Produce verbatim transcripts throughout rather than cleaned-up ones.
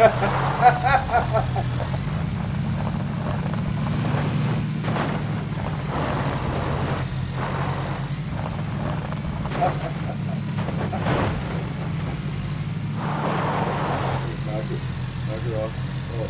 Knock it, knock it off. Oh.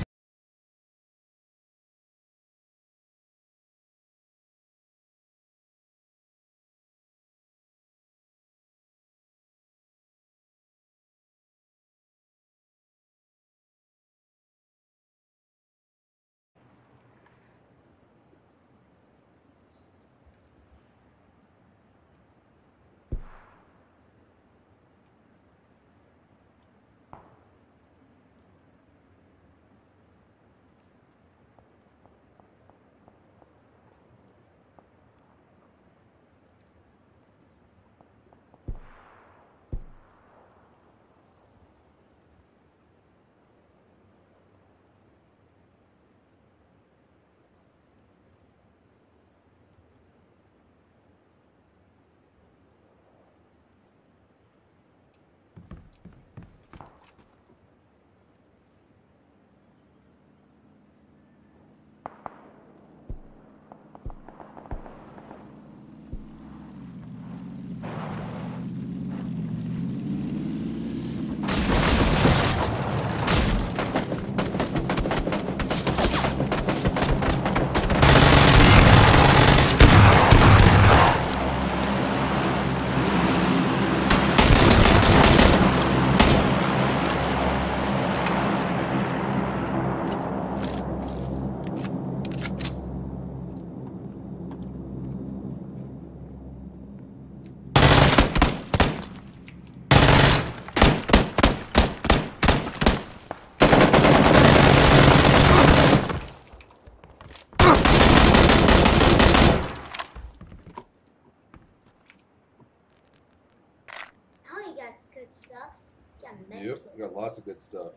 Got good stuff. You got med Yep, kit. we got lots of good stuff.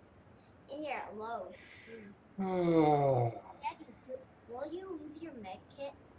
And you're at low. Oh. Daddy, do, will you use your med kit?